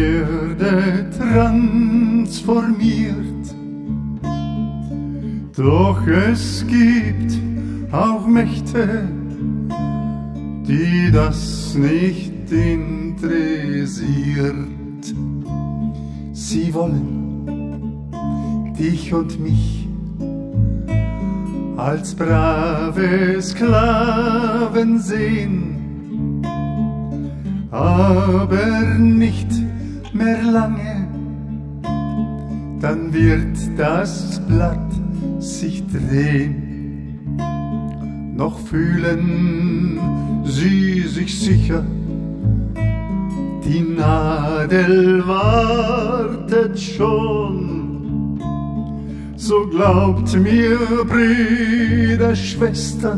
werde transformiert. Doch es gibt auch Mächte, die das nicht interessiert. Sie wollen dich und mich als brave Sklaven sehen, aber nicht mehr lange, dann wird das Blatt sich drehen. Noch fühlen sie sich sicher, die Nadel wartet schon. So glaubt mir, Brüder, Schwestern,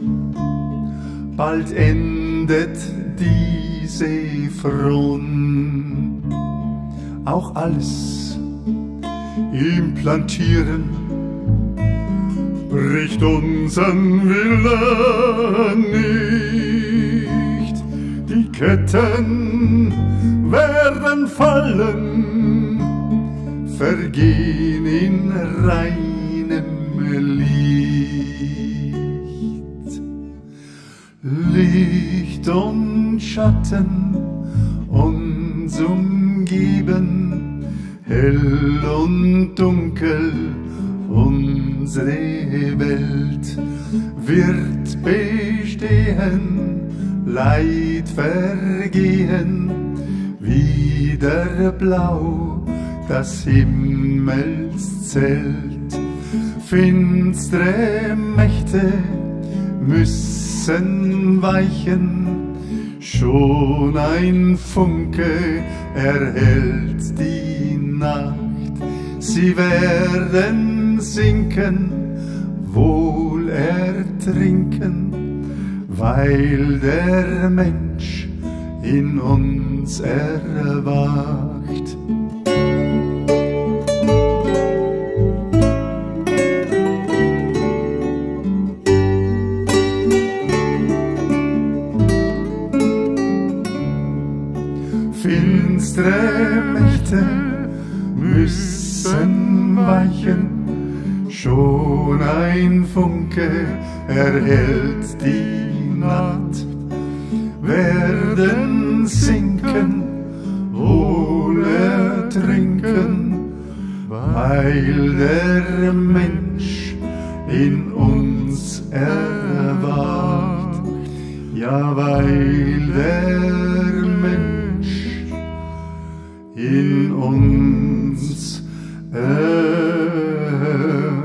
bald endet diese Fron. Auch alles implantieren bricht unseren Willen nicht. Die Ketten werden fallen, vergehen in reinem Licht. Licht und Schatten uns umgeben, hell und dunkel unsere Welt wird bestehen, Leid vergehen, wieder blau das Himmelszelt. Finstere Mächte müssen weichen, schon ein Funke erhellt die Nacht. Sie werden sinken, wohl ertrinken, weil der Mensch in uns erwacht. Finstere Mächte müssen weichen, schon ein Funke erhellt die Nacht. Werden sinken, wohl ertrinken, weil der Mensch in uns erwacht. Ja, weil der Mensch in uns erwacht.